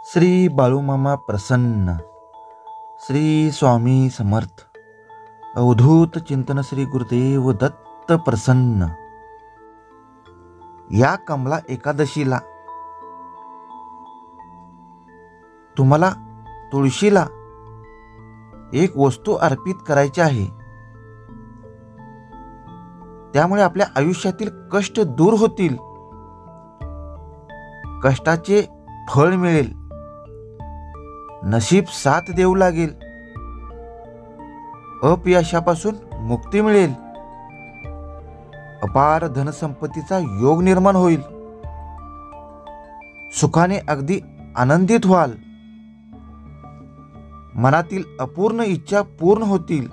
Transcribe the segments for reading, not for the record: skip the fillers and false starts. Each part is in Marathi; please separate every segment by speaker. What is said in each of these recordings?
Speaker 1: श्री बाळूमामा प्रसन्न. श्री स्वामी समर्थ. अवधूत चिंतन श्री गुरुदेव दत्त प्रसन्न. या कमला एकादशीला तुम्हाला तुळशीला एक वस्तू अर्पित करायची आहे. त्यामुळे आपल्या आयुष्यातील कष्ट दूर होतील, कष्टाचे फळ मिळेल, नशीब साथ देऊ लागेल, अपयशापासून मुक्ती मिळेल, अपार धनसंपत्तीचा योग निर्माण होईल, सुखाने अगदी आनंदित व्हाल, मनातील अपूर्ण इच्छा पूर्ण होतील.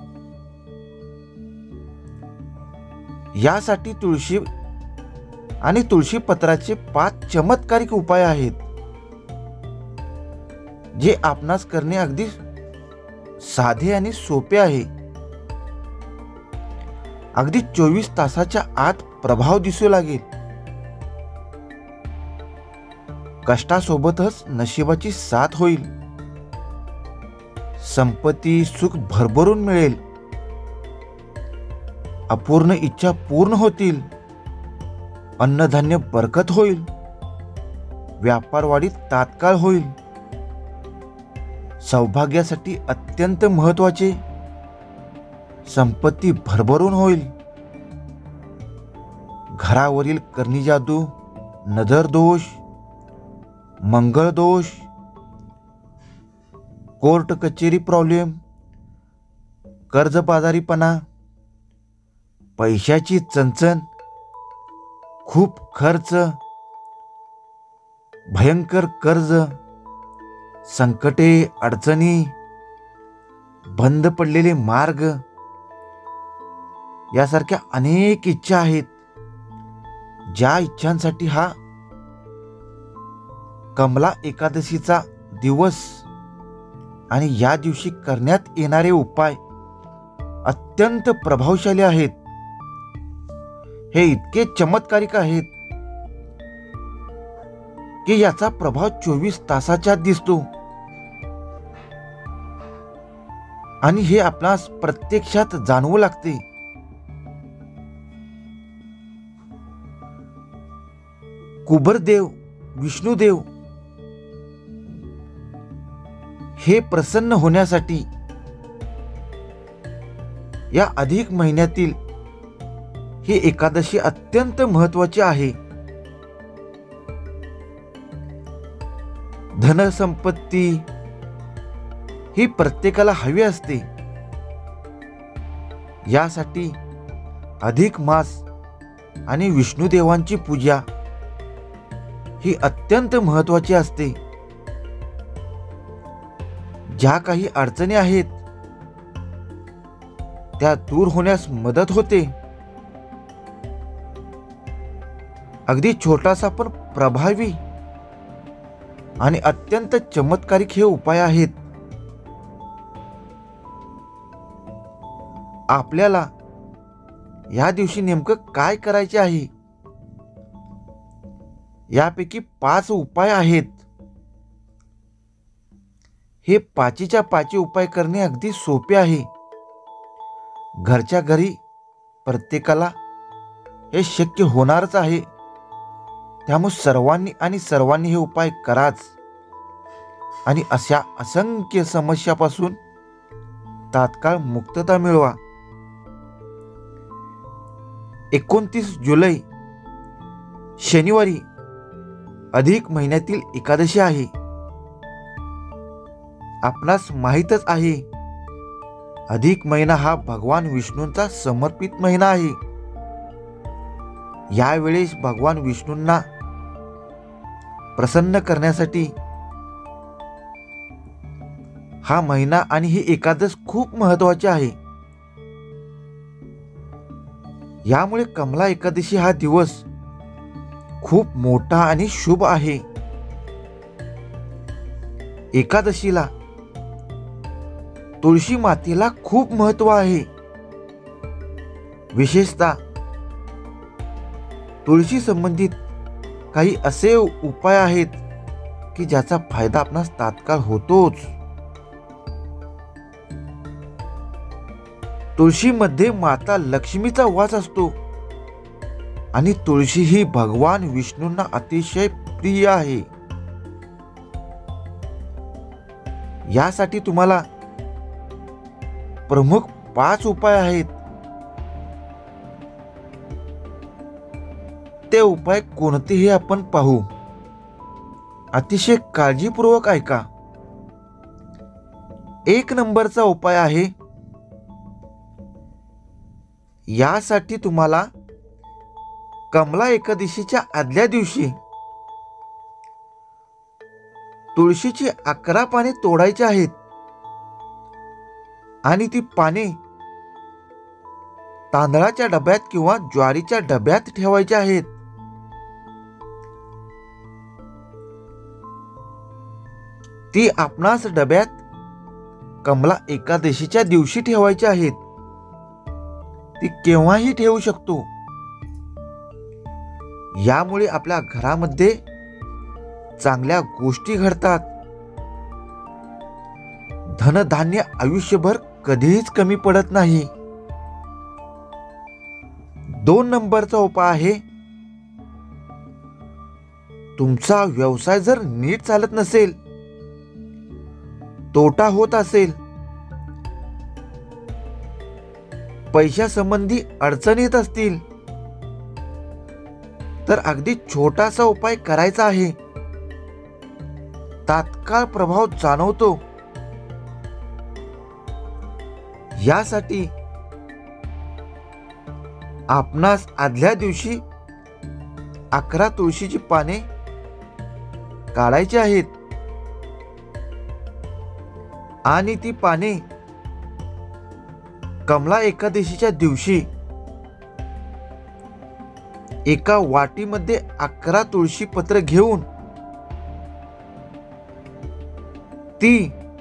Speaker 1: यासाठी तुळशी आणि तुळशी पत्राचे 5 चमत्कारिक उपाय आहेत, जे आपणास करणे अगदी साधे आणि सोपे आहे. अगदी 24 तासाच्या आत प्रभाव दिसू लागेल. कष्टासोबतच नशिबाची साथ होईल, संपत्ती सुख भरभरून मिळेल, अपूर्ण इच्छा पूर्ण होतील, अन्नधान्य बरकत होईल, व्यापार वाढीत तात्काळ होईल, सौभाग्यासाठी अत्यंत महत्वाचे संपत्ती भरभरून होईल, घरावरील करणी जादू, नजर दोष, मंगळ दोष, कोर्ट कचेरी प्रॉब्लेम, कर्जबाजारीपणा, पैशाची चणचण, खूप खर्च, भयंकर कर्ज, संकटे, अडचणी, बंद पडलेले मार्ग, यासारख्या अनेक इच्छा आहेत, ज्या इच्छांसाठी हा कमला एकादशीचा दिवस आणि या दिवशी करण्यात येणारे उपाय अत्यंत प्रभावशाली आहेत. हे इतके चमत्कारिक आहेत की याचा प्रभाव 24 तासाच्या दिसतो, आणि हे आपणास प्रत्यक्षात जाणवू लागते. कुबेरदेव, विष्णुदेव हे प्रसन्न होण्यासाठी या अधिक महिन्यातील ही एकादशी अत्यंत महत्वाची आहे. धनसंपत्ती ही प्रत्येकाला हवी असते. यासाठी अधिक मास आणि विष्णुदेवांची पूजा ही अत्यंत महत्वाची असते. ज्या काही अडचणी आहेत त्या दूर होण्यास मदत होते. अगदी छोटासा पण प्रभावी आणि अत्यंत चमत्कारिक हे उपाय आहेत. आपल्याला या दिवशी नेमकं काय करायचे आहे? यापैकी 5 उपाय आहेत. हे 5च्या 5 उपाय करणे अगदी सोपे आहे. घरच्या घरी प्रत्येकाला हे शक्य होणारच आहे. त्यामुळे सर्वांनी हे उपाय कराच आणि अशा असंख्य समस्यापासून तात्काळ मुक्तता मिळवा. 29 जुलै शनिवारी अधिक महिन्यातील एकादशी आहे. आपणास माहीतच आहे, अधिक महिना हा भगवान विष्णूंचा समर्पित महिना आहे. यावेळेस भगवान विष्णूंना प्रसन्न करण्यासाठी हा महिना आणि ही एकादश खूप महत्वाची आहे. यामुळे कमला एकादशी हा दिवस खूप मोठा आणि शुभ आहे. एकादशीला तुळशी मातेला खूप महत्व आहे. विशेषतः तुळशी संबंधित काही असे उपाय आहेत की ज्याचा फायदा आपणास तात्काळ होतोच. तुळशीमध्ये माता लक्ष्मीचा वास असतो आणि तुळशी ही भगवान विष्णूंना अतिशय प्रिय आहे. यासाठी तुम्हाला प्रमुख 5 उपाय आहेत. ते उपाय कोणतेही आपण पाहू. अतिशय काळजीपूर्वक ऐका. 1 नंबरचा उपाय आहे, यासाठी तुम्हाला कमला एकादशीच्या आदल्या दिवशी तुळशीची 11 पाने तोडायची आहेत आणि ती पाने तांदळाच्या डब्यात किंवा ज्वारीच्या डब्यात ठेवायची आहेत. ती आपणास डब्यात कमला एकादशीच्या दिवशी ठेवायची आहेत. ती केव्हाही ठेवू शकतो. यामुळे आपल्या घरामध्ये चांगल्या गोष्टी घडतात. धनधान्य आयुष्यभर कधीच कमी पडत नाही. 2 नंबरचा उपाय आहे, तुमचा व्यवसाय जर नीट चालत नसेल, तोटा होत असेल, पैशासंबंधी अडचणी येत असतील, तर अगदी छोटासा उपाय करायचा आहे. तात्काळ प्रभाव जाणवतो. यासाठी आपणास आदल्या दिवशी 11 तुळशीची पाने काढायची आहेत आणि ती पाने कमला एकादशीच्या दिवशी एका वाटीमध्ये 11 तुळशी पत्र घेऊन ती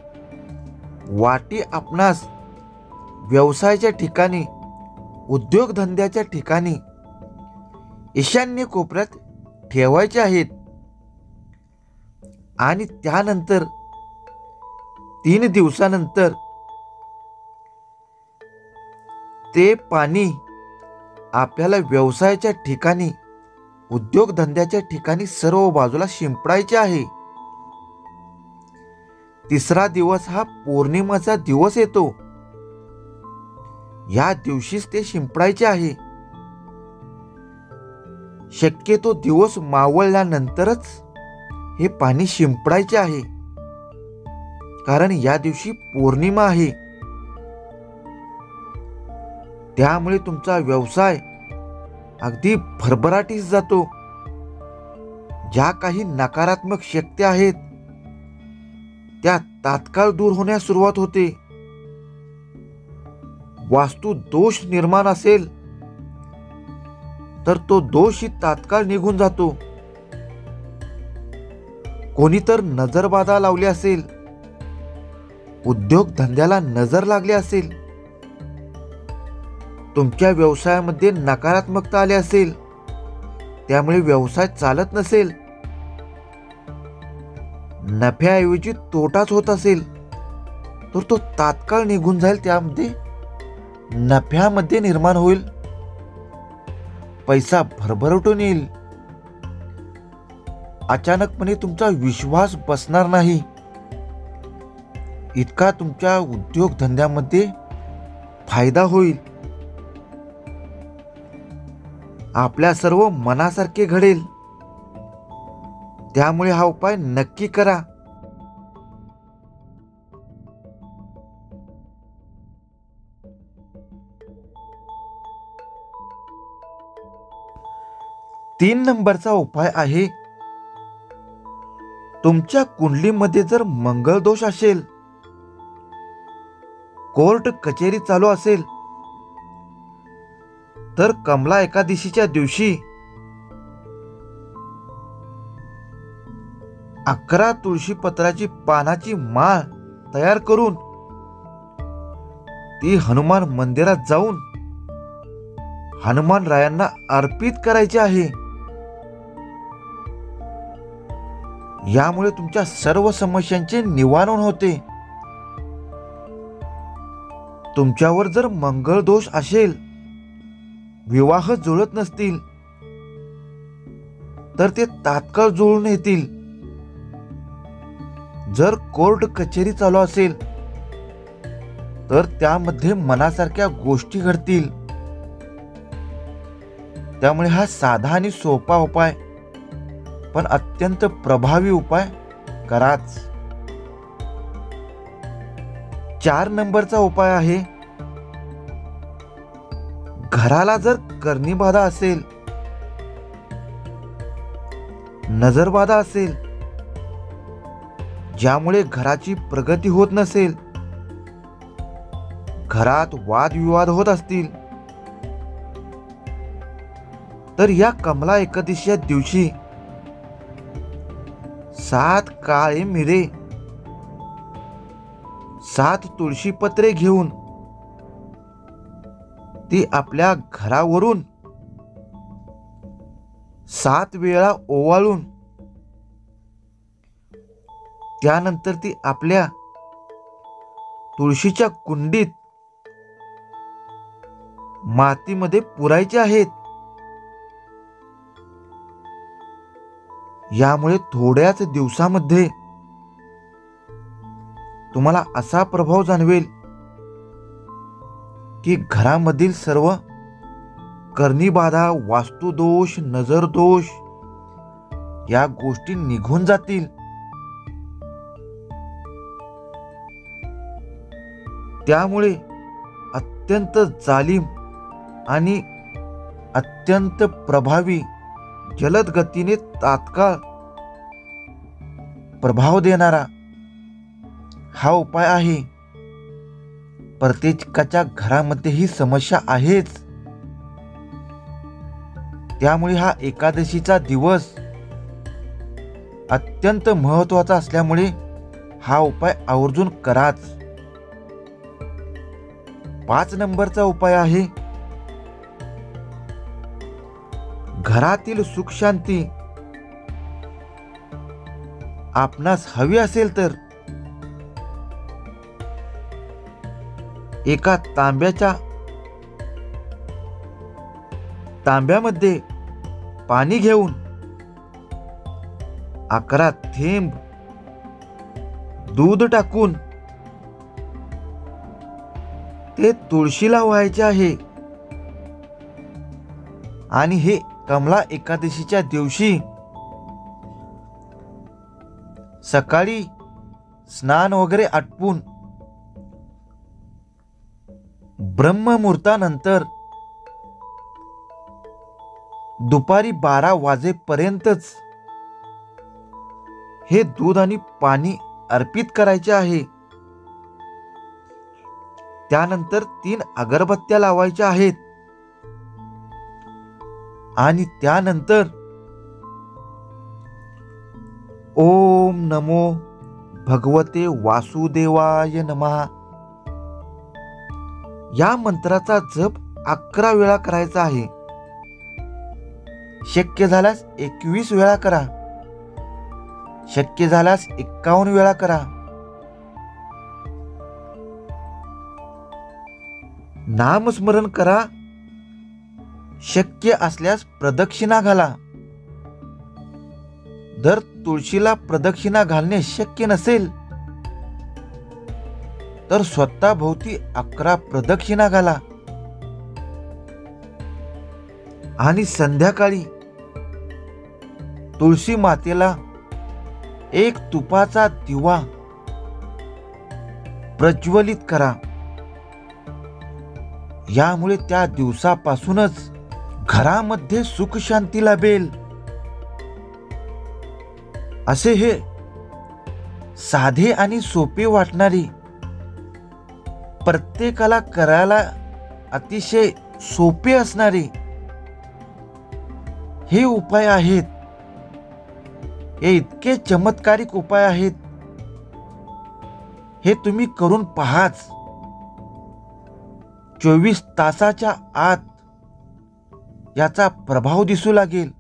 Speaker 1: वाटी आपणास व्यवसायाच्या ठिकाणी, उद्योगधंद्याच्या ठिकाणी ईशान्य कोपऱ्यात ठेवायचे आहेत आणि त्यानंतर 3 दिवसानंतर ते पाणी आपल्याला व्यवसायाच्या ठिकाणी, उद्योगधंद्याच्या ठिकाणी सर्व बाजूला शिंपडायचे आहे. 3रा दिवस हा पौर्णिमेचा दिवस येतो. या दिवशीच ते शिंपडायचे आहे. शक्यतो दिवस मावळल्यानंतरच हे पाणी शिंपडायचे आहे, कारण या दिवशी पौर्णिमा आहे. त्यामुळे तुमचा व्यवसाय अगदी भरभराटीस जातो. ज्या काही नकारात्मक शक्ती आहेत त्या तात्काळ दूर होण्यास सुरुवात होते. वास्तू दोष निर्माण असेल तर तो दोषही तात्काळ निघून जातो. कोणी तर नजरबाधा लावली असेल, उद्योग धंद्याला नजर लागली असेल, तुमच्या व्यवसायामध्ये नकारात्मकता आली असेल, त्यामुळे व्यवसाय चालत नसेल, नफ्याऐवजी तोटाच होत असेल, तर तो तात्काळ निघून जाईल. त्यामध्ये नफ्यामध्ये निर्माण होईल, पैसा भरभराटून येईल. अचानकपणे तुमचा विश्वास बसणार नाही, इतका तुमच्या उद्योगधंद्यामध्ये फायदा होईल. आपल्या सर्व मनासारखे घडेल. त्यामुळे हा उपाय नक्की करा. तीन नंबरचा उपाय आहे, तुमच्या कुंडलीमध्ये जर मंगळ दोष असेल, कोर्ट कचेरी चालू असेल, तर कमला एकादशीच्या दिवशी 11 तुळशी पत्राची पानाची माळ तयार करून ती हनुमान मंदिरात जाऊन हनुमान रायांना अर्पित करायची आहे. यामुळे तुमच्या सर्व समस्यांचे निवारण होते. तुमच्यावर जर मंगळ दोष असेल, विवाह जुळत नसतील, तर ते तात्काळ जुळून येतील. जर कोर्ट कचेरी चालू असेल तर त्यामध्ये मनासारख्या गोष्टी घडतील. त्यामुळे हा साधा आणि सोपा उपाय, पण अत्यंत प्रभावी उपाय कराच. 4 नंबरचा उपाय आहे, घराला जर कर्णीबाधा असेल, नजरबाधा असेल, ज्यामुळे घराची प्रगती होत नसेल, घरात वादविवाद होत असतील, तर या कमला एकादशीच्या दिवशी 7 काळे मिरे, 7 तुळशी पत्रे घेऊन ती आपल्या घरावरून 7 वेळा ओवाळून, त्यानंतर ती आपल्या तुळशीच्या कुंडीत मातीमध्ये पुरायचे आहेत. यामुळे थोड्याच दिवसामध्ये तुम्हाला असा प्रभाव जाणवेल की घरामधील सर्व कर्णीबाधा, वास्तुदोष, नजरदोष या गोष्टी निघून जातील. त्यामुळे अत्यंत जालिम आणि अत्यंत प्रभावी, जलद गतीने तात्काळ प्रभाव देणारा हा उपाय आहे. प्रत्येकाच्या घरामध्ये ही समस्या आहेच. त्यामुळे हा एकादशीचा दिवस अत्यंत महत्त्वाचा असल्यामुळे हा उपाय आवर्जून कराच. 5 नंबरचा उपाय आहे, घरातील सुख शांती आपणास हवी असेल तर एका तांब्यामध्ये पाणी घेऊन 11 थेंब दूध टाकून ते तुळशीला व्हायचे आहे. आणि हे कमला एकादशीच्या दिवशी सकाळी स्नान वगैरे आटपून ब्रह्ममुहूर्तानंतर दुपारी 12 वाजेपर्यंतच हे दूध आणि पाणी अर्पित करायचे आहे. त्यानंतर 3 अगरबत्त्या लावायच्या आहेत आणि त्यानंतर ओम नमो भगवते वासुदेवाय नमः या मंत्राचा जप 11 वेळा करायचा आहे. शक्य झाल्यास 21 वेळा करा, शक्य झाल्यास 51 वेळा करा. नामस्मरण करा. शक्य असल्यास प्रदक्षिणा घाला. जर तुळशीला प्रदक्षिणा घालणे शक्य नसेल तर स्वतः भोवती 11 प्रदक्षिणा घाला. आणि संध्याकाळी तुळशी मातेला एक तुपाचा दिवा प्रज्वलित करा. यामुळे त्या दिवसापासूनच घरामध्ये सुख शांती लाभेल. असे हे साधे आणि सोपे वाटणारी, प्रत्येकाला करायला अतिशय सोपे असणारे हे उपाय आहेत. हे इतके चमत्कारिक उपाय आहेत, हे तुम्ही करून पहाच. 24 तासाच्या आत याचा प्रभाव दिसू लागेल.